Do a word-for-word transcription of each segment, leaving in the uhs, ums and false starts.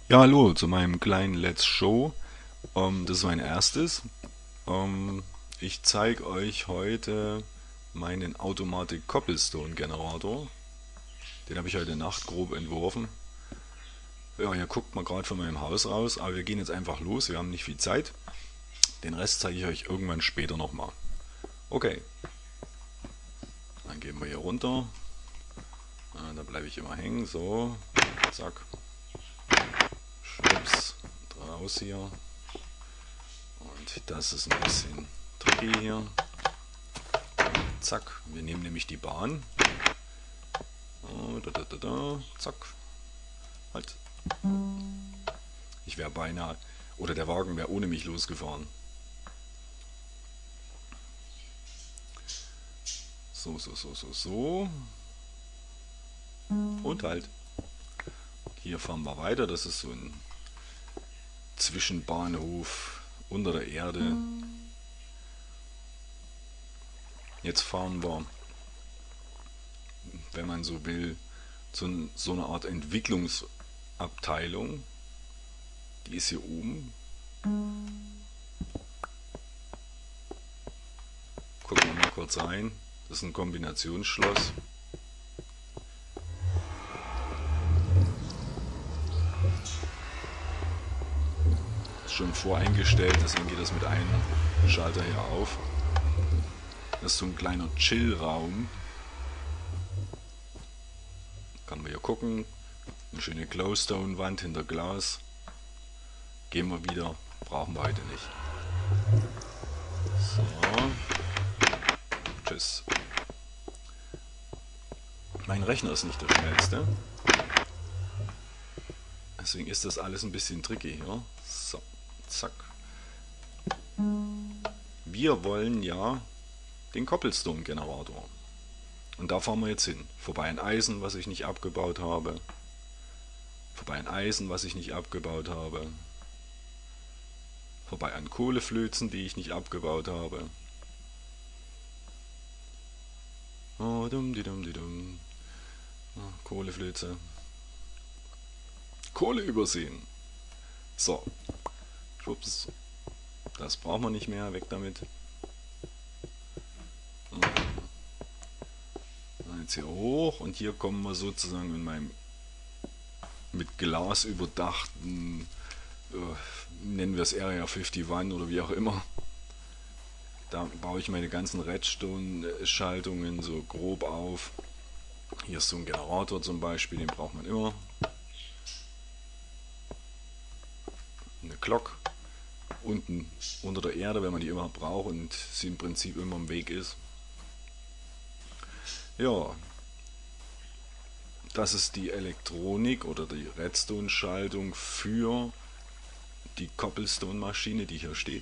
Ja, hallo zu meinem kleinen Let's Show. Ähm, das ist mein erstes. Ähm, ich zeige euch heute meinen Automatic Cobblestone Generator. Den habe ich heute Nacht grob entworfen. Ja, hier guckt man gerade von meinem Haus raus, aber wir gehen jetzt einfach los. Wir haben nicht viel Zeit. Den Rest zeige ich euch irgendwann später nochmal. Okay, dann gehen wir hier runter. Ah, da bleibe ich immer hängen. So, zack, schwupps, raus hier. Und das ist ein bisschen tricky hier. Zack, wir nehmen nämlich die Bahn. Oh, da, da, da, da. Zack. Halt. Ich wäre beinahe, oder der Wagen wäre ohne mich losgefahren. So, so, so, so, so. Und halt. Hier fahren wir weiter. Das ist so ein Zwischenbahnhof unter der Erde. Jetzt fahren wir, wenn man so will, zu so einer Art Entwicklungsabteilung. Die ist hier oben. Gucken wir mal kurz rein. Das ist ein Kombinationsschloss. Ist schon voreingestellt, deswegen geht das mit einem Schalter hier auf. Das ist so ein kleiner Chill-Raum. Kann man hier gucken. Eine schöne Glowstone-Wand hinter Glas. Gehen wir wieder. Brauchen wir heute nicht. So. Tschüss. Mein Rechner ist nicht der schnellste. Deswegen ist das alles ein bisschen tricky hier. So. Zack. Wir wollen ja den Cobblestone-Generator. Und da fahren wir jetzt hin. Vorbei an Eisen, was ich nicht abgebaut habe. Vorbei an Eisen, was ich nicht abgebaut habe. Vorbei an Kohleflözen, die ich nicht abgebaut habe. Oh, dum, di, dum, di, dum. Oh, Kohleflöze. Kohle übersehen. So. Schwupps. Das brauchen wir nicht mehr. Weg damit. Jetzt hier hoch und hier kommen wir sozusagen in meinem mit Glas überdachten, äh, nennen wir es Area einundfünfzig oder wie auch immer. Da baue ich meine ganzen Redstone-Schaltungen so grob auf. Hier ist so ein Generator zum Beispiel, den braucht man immer. Eine Glock unten unter der Erde, wenn man die immer braucht und sie im Prinzip immer im Weg ist. Ja, das ist die Elektronik oder die Redstone-Schaltung für die Cobblestone-Maschine, die hier steht.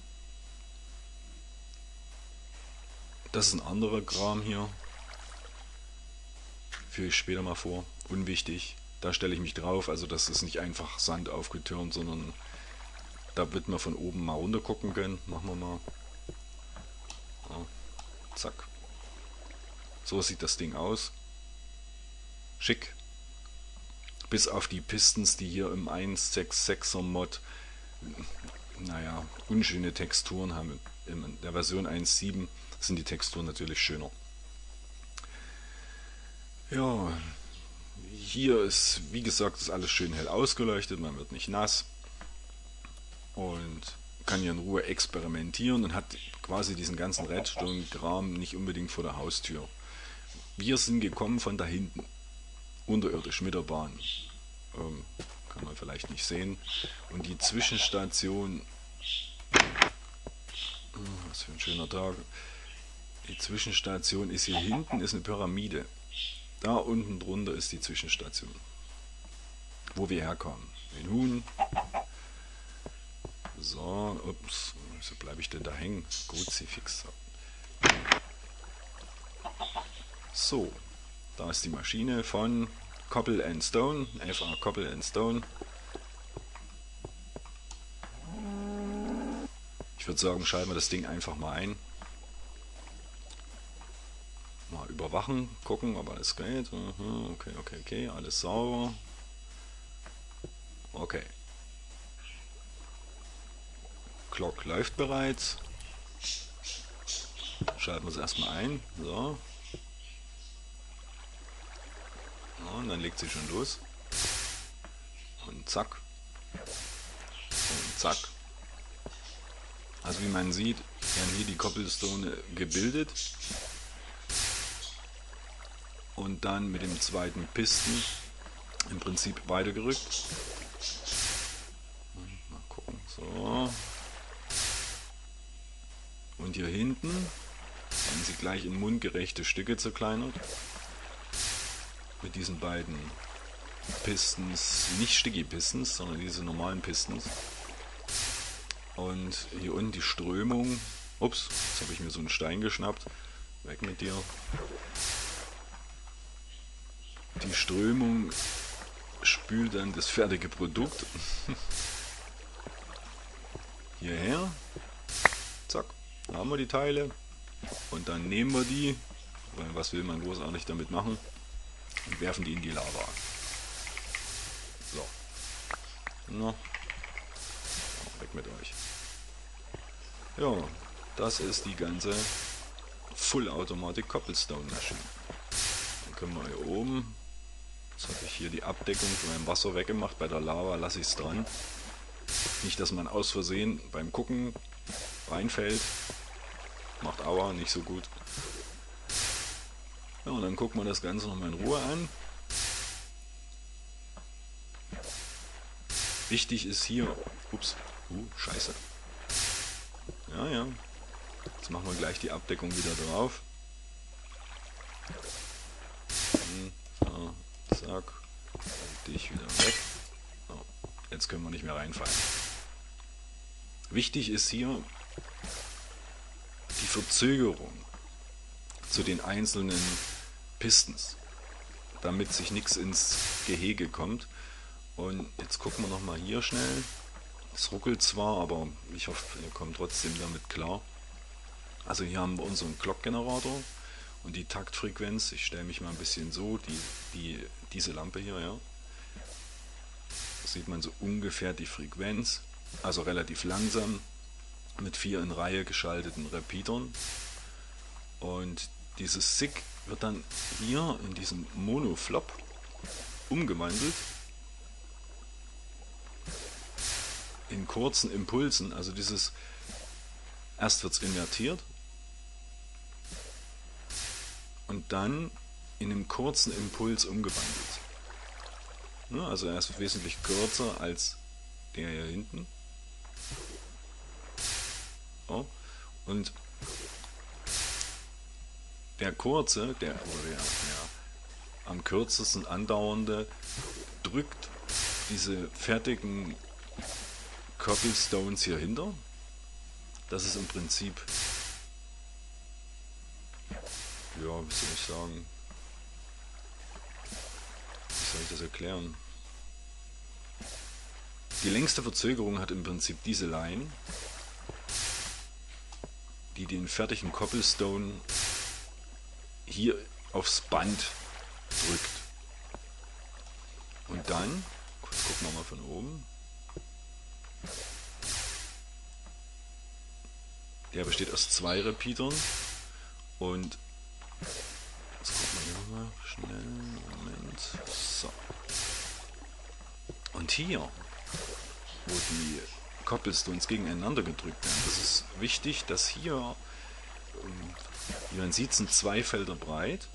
Das ist ein anderer Kram hier. Führe ich später mal vor. Unwichtig. Da stelle ich mich drauf. Also das ist nicht einfach Sand aufgetürmt, sondern da wird man von oben mal runter gucken können. Machen wir mal. Ja, zack. So sieht das Ding aus. Schick. Bis auf die Pistons, die hier im hundertsechsundsechziger Mod, naja, unschöne Texturen haben. In der Version eins Punkt sieben sind die Texturen natürlich schöner. Ja, hier ist, wie gesagt, ist alles schön hell ausgeleuchtet, man wird nicht nass und kann hier in Ruhe experimentieren und hat quasi diesen ganzen Redstone-Kram nicht unbedingt vor der Haustür. Wir sind gekommen von da hinten, unterirdisch mit der Bahn. Ähm, kann man vielleicht nicht sehen. Und die Zwischenstation, was für ein schöner Tag, die Zwischenstation ist hier hinten, ist eine Pyramide. Da unten drunter ist die Zwischenstation, wo wir herkommen. Den Huhn. So, ups, wieso bleibe ich denn da hängen? Kruzifix. So, da ist die Maschine von Cobble and Stone, F A Cobble and Stone. Ich würde sagen, schalten wir das Ding einfach mal ein. Mal überwachen, gucken, ob alles geht. Okay, okay, okay, alles sauber. Okay. Glock läuft bereits. Schalten wir es erstmal ein. So. Ja, und dann legt sie schon los. Und zack. Und zack. Also wie man sieht, werden hier die Cobblestone gebildet. Und dann mit dem zweiten Pisten im Prinzip weitergerückt. Mal gucken. So. Und hier hinten werden sie gleich in mundgerechte Stücke zerkleinert. Mit diesen beiden Pistons, nicht Sticky Pistons, sondern diese normalen Pistons. Und hier unten die Strömung. Ups, jetzt habe ich mir so einen Stein geschnappt. Weg mit dir. Die Strömung spült dann das fertige Produkt hierher. Zack, da haben wir die Teile. Und dann nehmen wir die, weil was will man großartig damit machen, und werfen die in die Lava. So. Na. Weg mit euch. Ja, das ist die ganze Full Automatic Cobblestone Maschine. Dann können wir hier oben, jetzt habe ich hier die Abdeckung von meinem Wasser weggemacht, bei der Lava lasse ich es dran. Nicht, dass man aus Versehen beim Gucken reinfällt. Macht Aua, nicht so gut. Ja, und dann gucken wir das Ganze nochmal in Ruhe an. Wichtig ist hier, ups, uh, scheiße. Ja, ja. Jetzt machen wir gleich die Abdeckung wieder drauf. So, zack. Dich wieder weg. So, jetzt können wir nicht mehr reinfallen. Wichtig ist hier die Verzögerung zu den einzelnen Pistons, damit sich nichts ins Gehege kommt. Und jetzt gucken wir nochmal hier schnell. Es ruckelt zwar, aber ich hoffe, ihr kommt trotzdem damit klar. Also hier haben wir unseren Glockgenerator und die Taktfrequenz. Ich stelle mich mal ein bisschen so, die, die, diese Lampe hier, ja. Da sieht man so ungefähr die Frequenz, also relativ langsam, mit vier in Reihe geschalteten Repeatern. Und dieses S I G wird dann hier in diesem Monoflop umgewandelt in kurzen Impulsen. Also dieses, erst wird es invertiert und dann in einem kurzen Impuls umgewandelt. Ja, also er ist wesentlich kürzer als der hier hinten. Ja, und der kurze, der, oder der, der am kürzesten andauernde, drückt diese fertigen Cobblestones hier hinter. Das ist im Prinzip, ja, wie soll ich sagen, wie soll ich das erklären? Die längste Verzögerung hat im Prinzip diese Line, die den fertigen Cobblestone hier aufs Band drückt. Und dann, kurz gucken wir mal von oben, der besteht aus zwei Repeatern und jetzt gucken wir hier nochmal schnell, Moment, so. Und hier, wo die Cobblestones gegeneinander gedrückt werden, das ist wichtig, dass hier, wie man sieht, sind zwei Felder breit,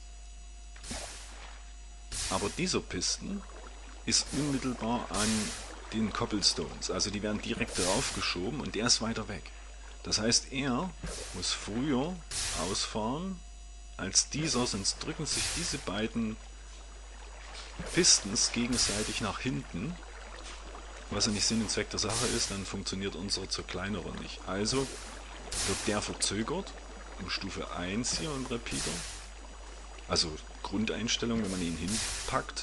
aber dieser Pisten ist unmittelbar an den Cobblestones, also die werden direkt drauf geschoben und der ist weiter weg. Das heißt, er muss früher ausfahren als dieser, sonst drücken sich diese beiden Pistons gegenseitig nach hinten, was ja nicht Sinn und Zweck der Sache ist, dann funktioniert unser Zerkleinerer nicht. Also wird der verzögert um Stufe eins hier im Repeater, also Grundeinstellung, wenn man ihn hinpackt.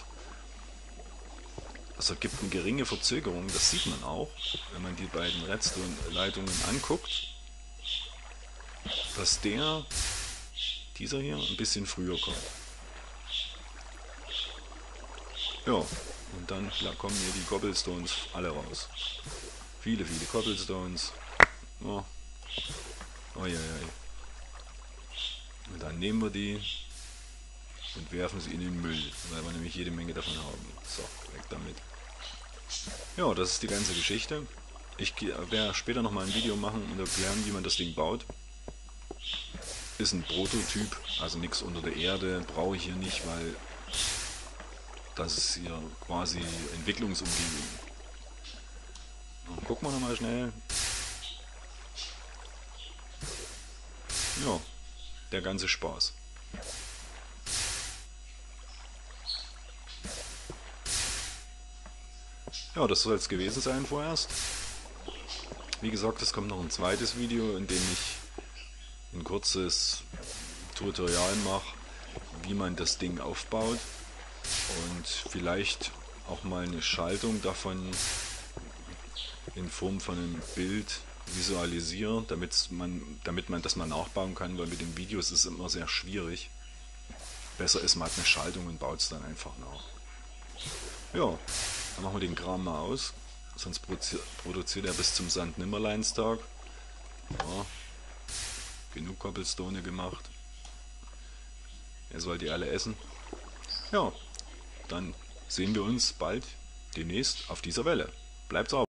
Das ergibt eine geringe Verzögerung, das sieht man auch, wenn man die beiden Redstone-Leitungen anguckt, dass der, dieser hier, ein bisschen früher kommt. Ja, und dann kommen hier die Cobblestones alle raus. Viele, viele Cobblestones. Oh, oh ja, ja. Und dann nehmen wir die und werfen sie in den Müll, weil wir nämlich jede Menge davon haben. So, weg damit. Ja, das ist die ganze Geschichte. Ich werde später nochmal ein Video machen und erklären, wie man das Ding baut. Ist ein Prototyp, also nichts unter der Erde, brauche ich hier nicht, weil das ist hier quasi Entwicklungsumgebung. Dann gucken wir nochmal schnell. Ja, der ganze Spaß. Ja, das soll es gewesen sein vorerst. Wie gesagt, es kommt noch ein zweites Video, in dem ich ein kurzes Tutorial mache, wie man das Ding aufbaut und vielleicht auch mal eine Schaltung davon in Form von einem Bild visualisiere, damit man, damit man das mal nachbauen kann, weil mit den Videos ist es immer sehr schwierig. Besser ist, man hat eine Schaltung und baut es dann einfach nach. Ja, dann machen wir den Kram mal aus, sonst produziert er bis zum Sankt Nimmerleinstag. Ja, genug Cobblestone gemacht. Er soll die alle essen. Ja, dann sehen wir uns bald demnächst auf dieser Welle. Bleibt sauber.